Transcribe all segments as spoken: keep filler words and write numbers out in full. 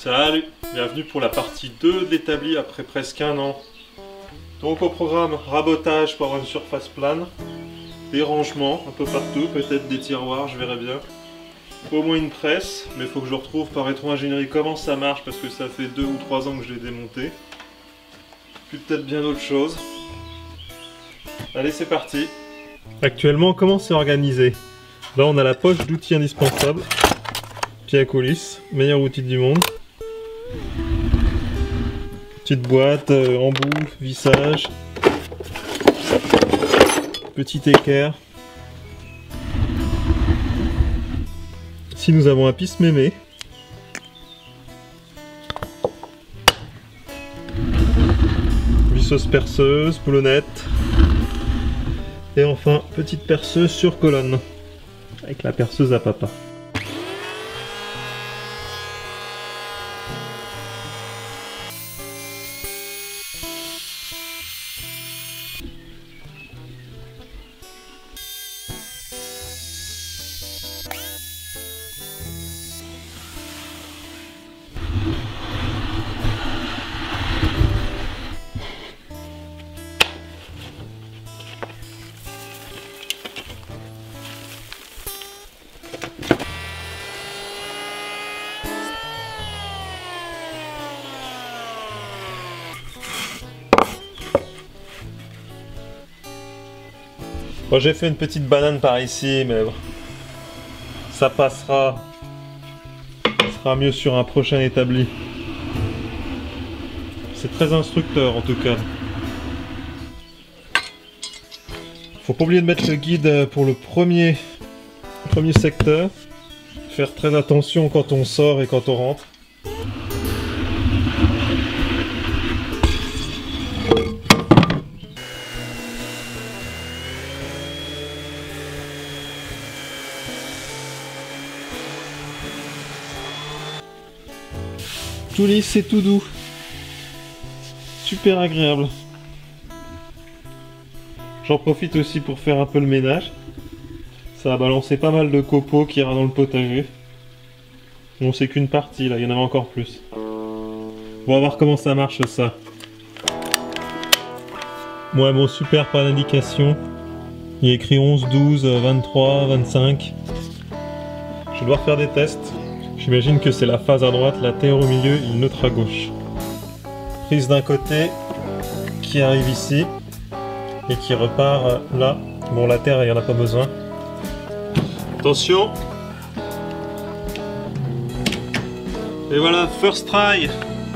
Salut, bienvenue pour la partie deux de l'établi après presque un an. Donc au programme, rabotage pour avoir une surface plane, des rangements un peu partout, peut-être des tiroirs, je verrai bien. Au moins une presse, mais il faut que je retrouve par rétro-ingénierie comment ça marche parce que ça fait deux ou trois ans que je l'ai démonté. Puis peut-être bien d'autres choses. Allez, c'est parti. Actuellement, comment c'est organisé? Là, on a la poche d'outils indispensables. Pied à coulisse, meilleur outil du monde. Petite boîte, euh, embout, vissage. Petit équerre. Ici, nous avons un pisse-mémé. Visseuse perceuse, boulonnette. Et enfin, petite perceuse sur colonne. Avec la perceuse à papa. Bon, j'ai fait une petite banane par ici, mais bon, ça passera. Ça sera mieux sur un prochain établi. C'est très instructeur en tout cas. Faut pas oublier de mettre le guide pour le premier, premier secteur. Faire très attention quand on sort et quand on rentre. Tout lisse et tout doux. Super agréable. J'en profite aussi pour faire un peu le ménage. Ça a balancé pas mal de copeaux qui ira dans le potager. Bon, c'est qu'une partie là, il y en avait encore plus. On va voir comment ça marche ça. Ouais, bon, super, pas d'indication. Il y a écrit onze, douze, vingt-trois, vingt-cinq. Je vais devoir faire des tests. J'imagine que c'est la phase à droite, la terre au milieu et le neutre à gauche. Prise d'un côté qui arrive ici et qui repart là. Bon, la terre, il n'y en a pas besoin. Attention. Et voilà, first try.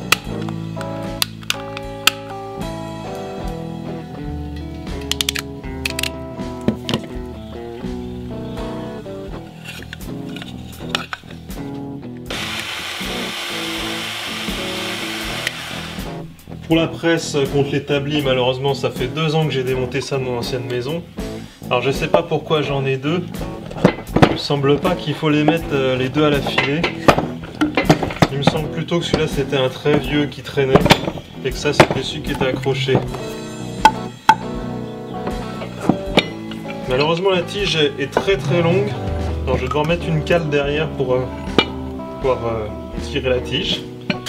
Pour la presse contre l'établi, malheureusement, ça fait deux ans que j'ai démonté ça de mon ancienne maison. Alors je sais pas pourquoi j'en ai deux. Il me semble pas qu'il faut les mettre les deux à l'affilée. Il me semble plutôt que celui-là c'était un très vieux qui traînait et que ça c'était celui qui était accroché. Malheureusement la tige est très très longue. Alors je vais devoir mettre une cale derrière pour euh, pouvoir euh, tirer la tige.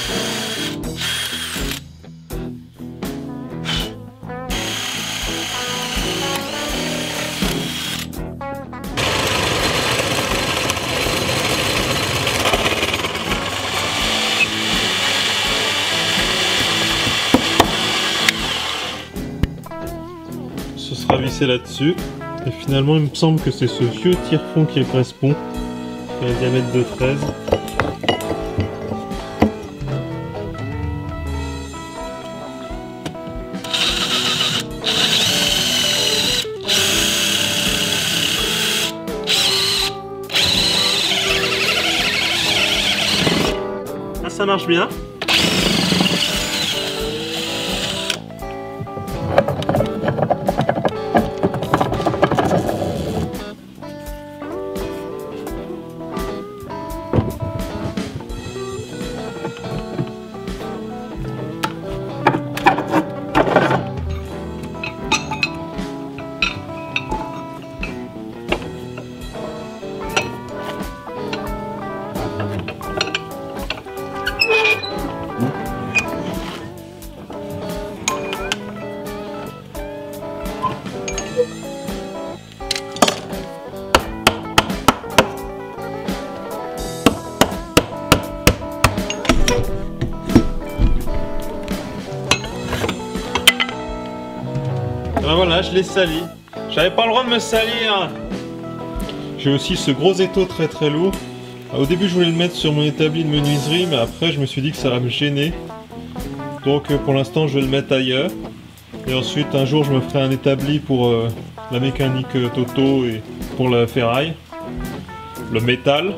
Ce sera vissé là-dessus. Et finalement, il me semble que c'est ce vieux tire-fond qui correspond. Qui a un diamètre de treize. Ah, ça marche bien. voilà, je l'ai sali. J'avais pas le droit de me salir. J'ai aussi ce gros étau très très lourd. Au début je voulais le mettre sur mon établi de menuiserie, mais après je me suis dit que ça va me gêner. Donc pour l'instant je vais le mettre ailleurs. Et ensuite un jour je me ferai un établi pour euh, la mécanique euh, Toto et pour la ferraille. Le métal.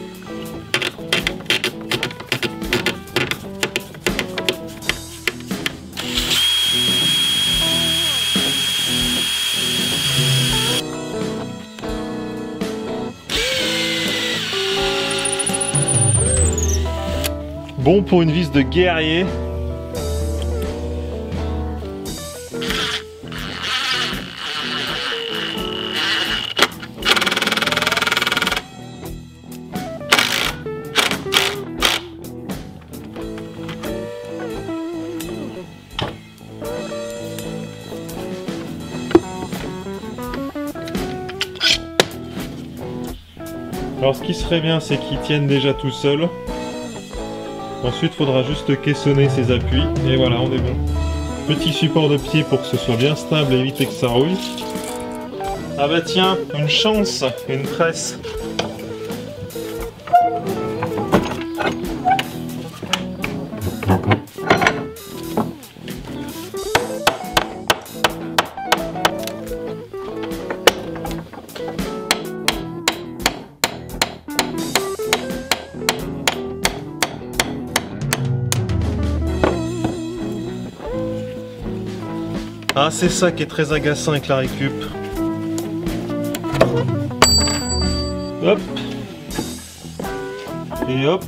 Bon pour une vis de guerrier. Alors ce qui serait bien, c'est qu'ils tiennent déjà tout seuls. Ensuite, il faudra juste caissonner ses appuis. Et voilà, on est bon. Petit support de pied pour que ce soit bien stable et éviter que ça rouille. Ah bah tiens, une chance, une presse. Ah, c'est ça qui est très agaçant avec la récup. Hop. Et hop.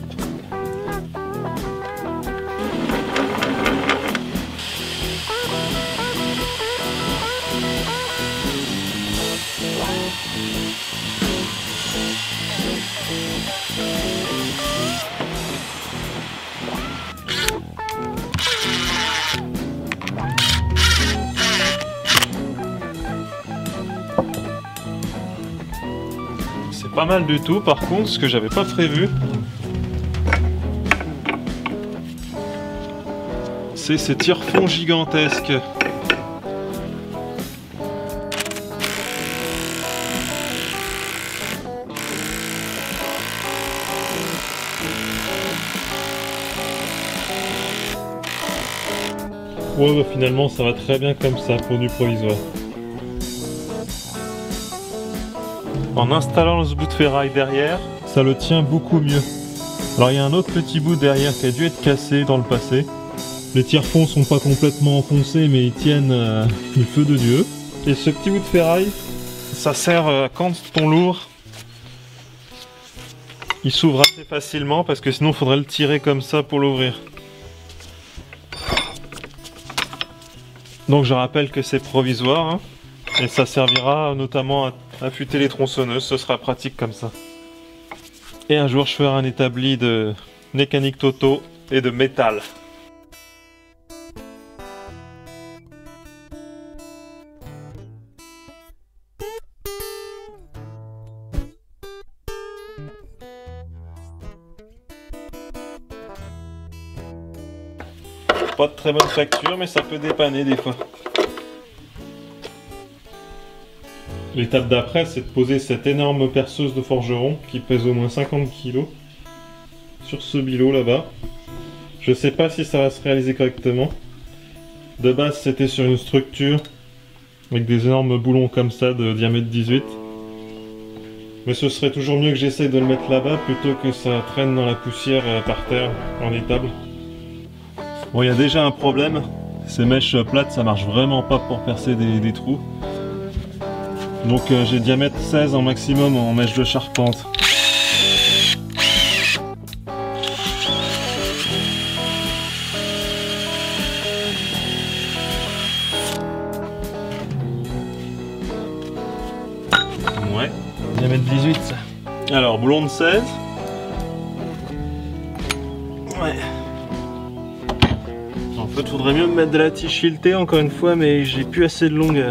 Pas mal du tout, par contre, ce que j'avais pas prévu, c'est ces tire-fonds gigantesques. Ouais, bah finalement ça va très bien comme ça pour du provisoire. En installant ce bout de ferraille derrière, ça le tient beaucoup mieux. Alors il y a un autre petit bout derrière qui a dû être cassé dans le passé. Les tire-fonds sont pas complètement enfoncés, mais ils tiennent euh, du feu de Dieu. Et ce petit bout de ferraille, ça sert euh, quand ton lourd, il s'ouvre assez facilement, parce que sinon il faudrait le tirer comme ça pour l'ouvrir. Donc je rappelle que c'est provisoire, hein, et ça servira notamment à affûter les tronçonneuses, ce sera pratique comme ça. Et un jour je ferai un établi de mécanique Toto et de métal. Pas de très bonne facture, mais ça peut dépanner des fois. L'étape d'après, c'est de poser cette énorme perceuse de forgeron qui pèse au moins cinquante kilos sur ce bilot là-bas. Je sais pas si ça va se réaliser correctement. De base, c'était sur une structure avec des énormes boulons comme ça de diamètre dix-huit. Mais ce serait toujours mieux que j'essaye de le mettre là-bas plutôt que ça traîne dans la poussière par terre en étable. Bon, il y a déjà un problème. Ces mèches plates, ça marche vraiment pas pour percer des, des trous. Donc euh, j'ai diamètre seize en maximum en mèche de charpente. Ouais, diamètre dix-huit ça. Alors boulon de seize. Ouais. En fait, faudrait mieux me mettre de la tige filetée encore une fois, mais j'ai plus assez de longueur.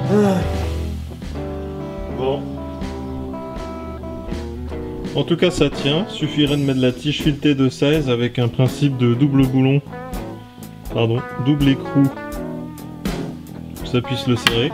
Bon. En tout cas ça tient, suffirait de mettre la tige filetée de seize avec un principe de double boulon, pardon, double écrou, pour que ça puisse le serrer.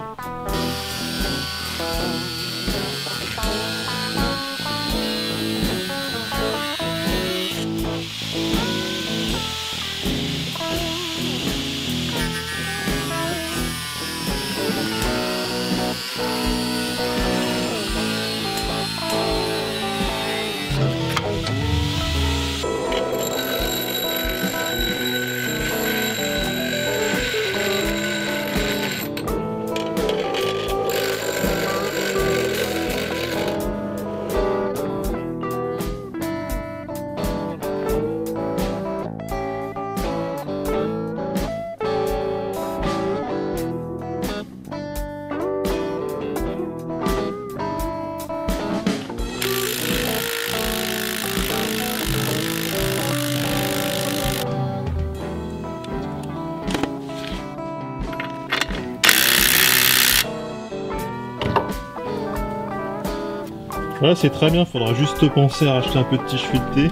Voilà, c'est très bien, faudra juste penser à racheter un peu de tige filetée.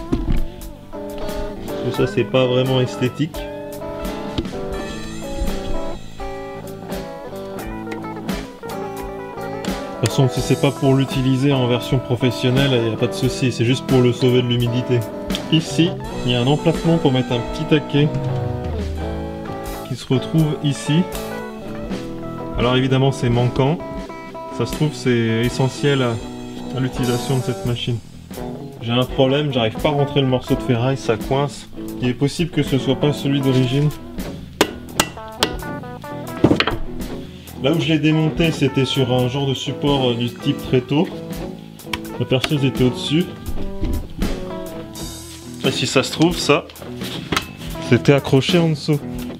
Parce que ça, c'est pas vraiment esthétique. De toute façon, si c'est pas pour l'utiliser en version professionnelle, il n'y a pas de souci, c'est juste pour le sauver de l'humidité. Ici, il y a un emplacement pour mettre un petit taquet qui se retrouve ici. Alors évidemment, c'est manquant. Ça se trouve, c'est essentiel à à l'utilisation de cette machine. J'ai un problème, j'arrive pas à rentrer le morceau de ferraille, ça coince. Il est possible que ce soit pas celui d'origine. Là où je l'ai démonté, c'était sur un genre de support du type tréteau. La perceuse était au-dessus. Et si ça se trouve, ça, c'était accroché en dessous.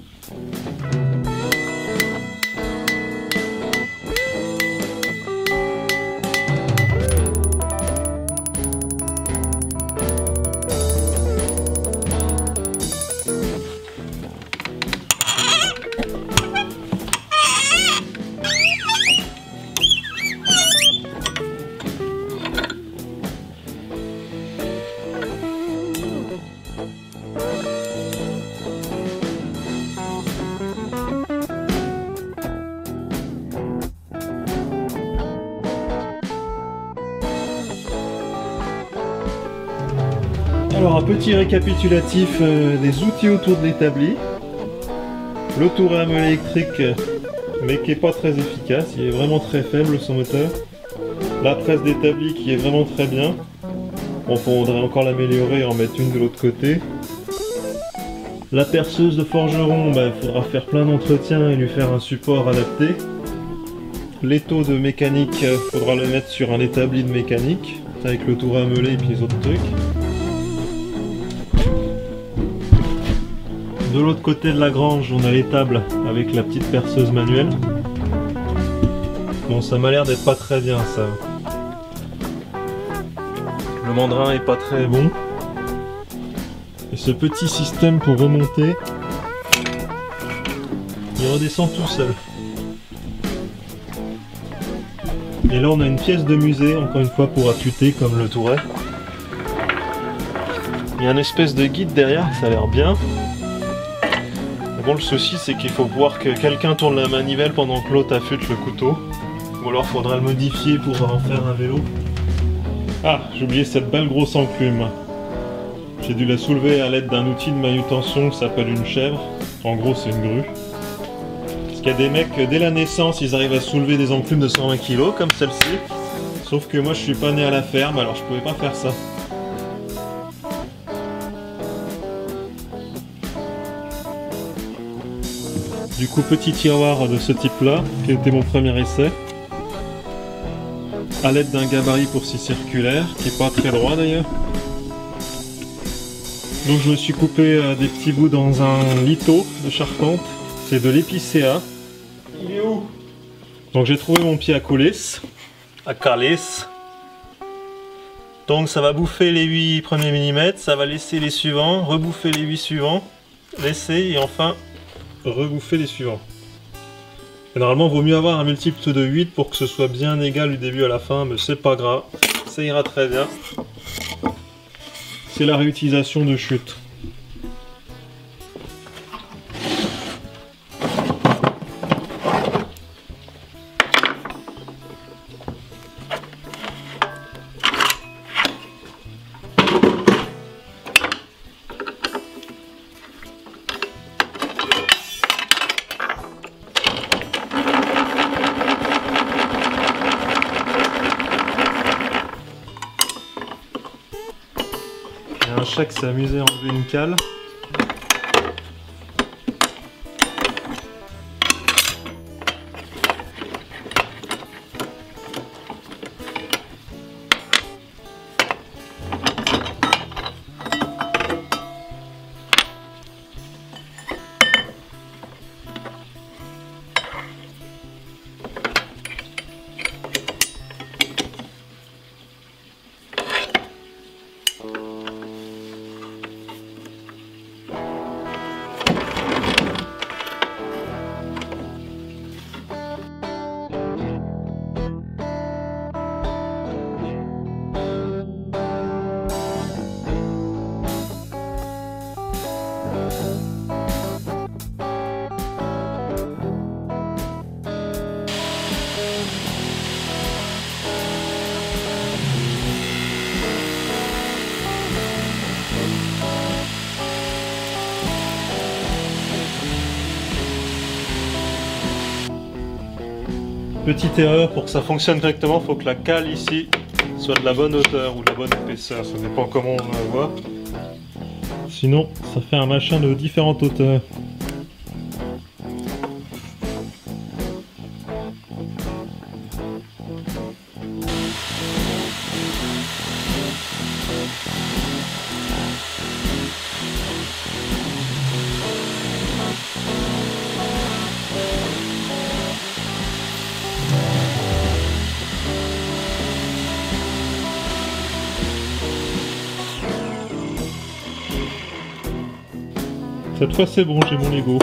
Alors un petit récapitulatif euh, des outils autour de l'établi. Le tour à rameur électrique, mais qui est pas très efficace, il est vraiment très faible son moteur. La presse d'établi qui est vraiment très bien. Bon, faudrait encore l'améliorer et en mettre une de l'autre côté. La perceuse de forgeron, il bah, faudra faire plein d'entretiens et lui faire un support adapté. L'étau de mécanique, il faudra le mettre sur un établi de mécanique, avec le tour à meuler et puis les autres trucs. De l'autre côté de la grange, on a l'étable avec la petite perceuse manuelle. Bon, ça m'a l'air d'être pas très bien ça. Le mandrin est pas très bon. Et ce petit système pour remonter, il redescend tout seul. Et là on a une pièce de musée, encore une fois pour affûter comme le touret. Il y a une espèce de guide derrière, ça a l'air bien. Bon, le souci c'est qu'il faut voir que quelqu'un tourne la manivelle pendant que l'autre affûte le couteau. Ou alors faudra le modifier pour en faire un vélo. Ah, j'ai oublié cette belle grosse enclume. J'ai dû la soulever à l'aide d'un outil de manutention qui s'appelle une chèvre. En gros c'est une grue. Parce qu'il y a des mecs, dès la naissance, ils arrivent à soulever des enclumes de cent vingt kilos comme celle-ci. Sauf que moi je suis pas né à la ferme, alors je pouvais pas faire ça. Du coup, petit tiroir de ce type-là, qui était mon premier essai. À l'aide d'un gabarit pour scie circulaire, qui est pas très droit d'ailleurs. Donc je me suis coupé euh, des petits bouts dans un lito de charpente. C'est de l'épicéa. Il est où? Donc j'ai trouvé mon pied à coulisse. À calice. Donc ça va bouffer les huit premiers millimètres, ça va laisser les suivants, rebouffer les huit suivants, laisser et enfin rebouffer les suivants. Et normalement, il vaut mieux avoir un multiple de huit pour que ce soit bien égal du début à la fin, mais c'est pas grave, ça ira très bien. C'est la réutilisation de chute. Un chat qui s'est amusé à enlever une cale. Petite erreur, pour que ça fonctionne correctement, il faut que la cale ici soit de la bonne hauteur ou de la bonne épaisseur, ça dépend comment on la voit. Sinon, ça fait un machin de différentes hauteurs. Cette fois c'est bon, j'ai mon Lego.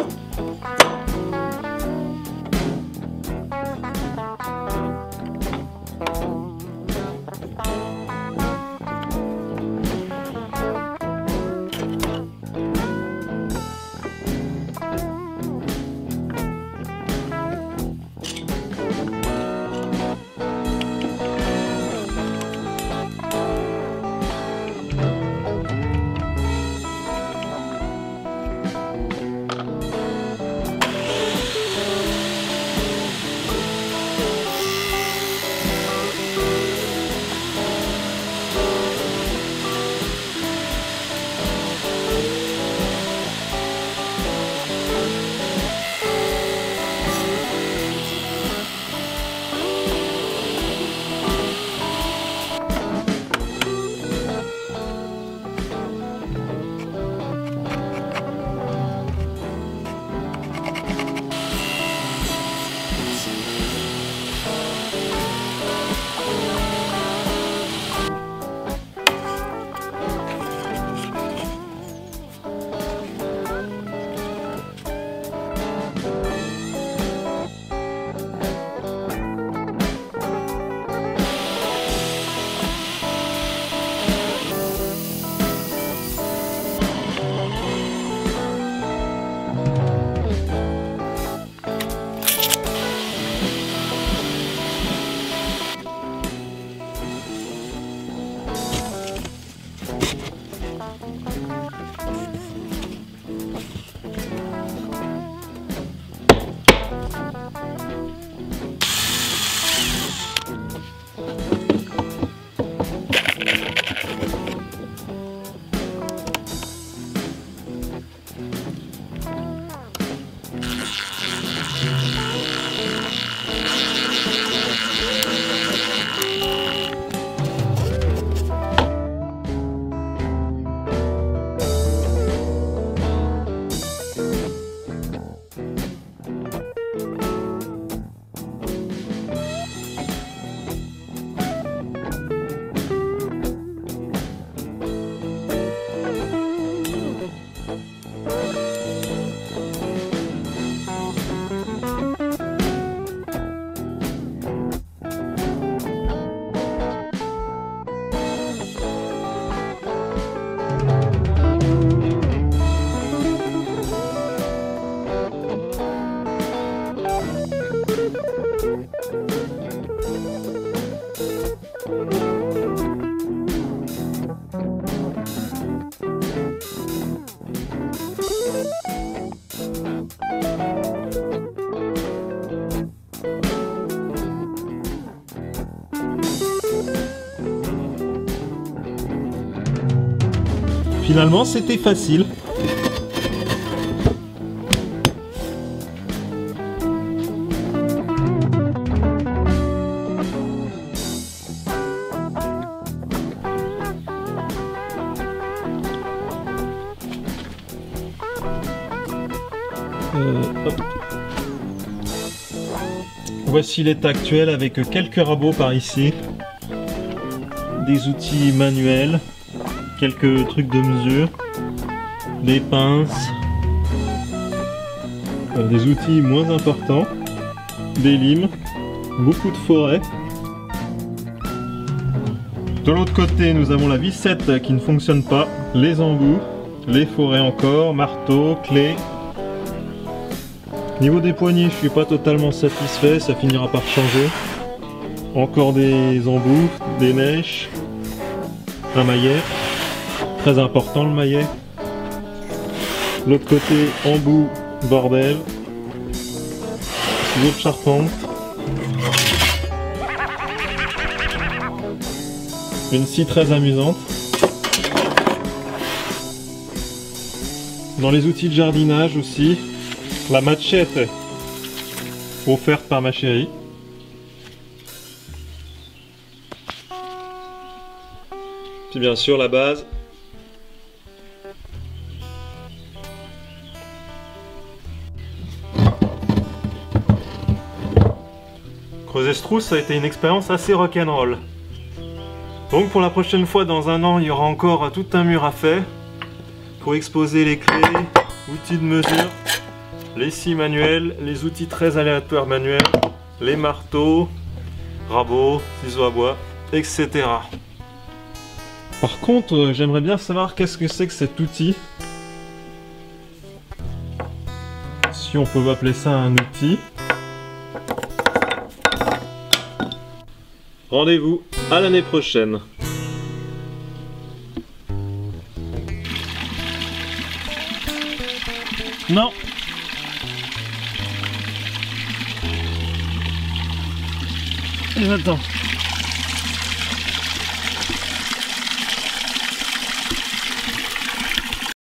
Finalement, c'était facile. Euh, hop. Voici l'état actuel avec quelques rabots par ici, des outils manuels, quelques trucs de mesure, des pinces, euh, des outils moins importants, des limes, beaucoup de forêts. De l'autre côté, nous avons la vissette qui ne fonctionne pas, les embouts, les forêts encore, marteau, clé. Niveau des poignées, je suis pas totalement satisfait, ça finira par changer. Encore des embouts, des mèches, un maillet, très important le maillet. L'autre côté, embout, bordel, ciseaux de charpente, une scie très amusante. Dans les outils de jardinage aussi, la machette offerte par ma chérie. Puis bien sûr la base. Creuser ce trou, ça a été une expérience assez rock'n'roll. Donc pour la prochaine fois, dans un an, il y aura encore tout un mur à faire pour exposer les clés, outils de mesure, les scies manuels, les outils très aléatoires manuels, les marteaux, rabots, ciseaux à bois, et cetera. Par contre, j'aimerais bien savoir qu'est-ce que c'est que cet outil. Si on peut appeler ça un outil. Rendez-vous à l'année prochaine. Non. J'attends.